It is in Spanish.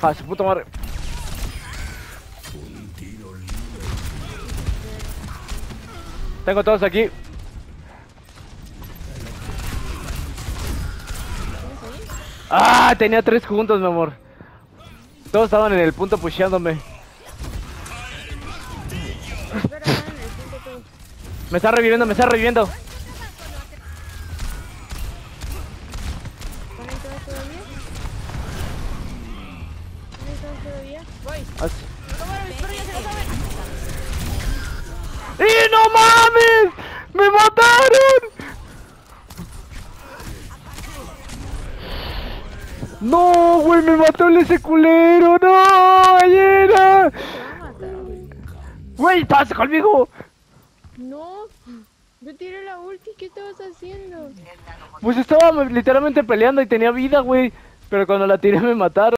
A su puta madre. Tengo todos aquí. Ah, tenía 3 juntos, mi amor. Todos estaban en el punto pusheándome. Espera, en el punto todo. Me está reviviendo, me está reviviendo. ¿Conectados todavía? ¿Conectados todavía? Voy. Tómalo, mis perros ya se lo saben. ¡Y no mames! ¡Me mataron! No, güey, me mató ese culero. No, ballena. Te va a matar, güey. Güey, pasa conmigo. No. Yo tiré la ulti, ¿qué estabas haciendo? Pues estaba literalmente peleando y tenía vida, güey. Pero cuando la tiré me mataron.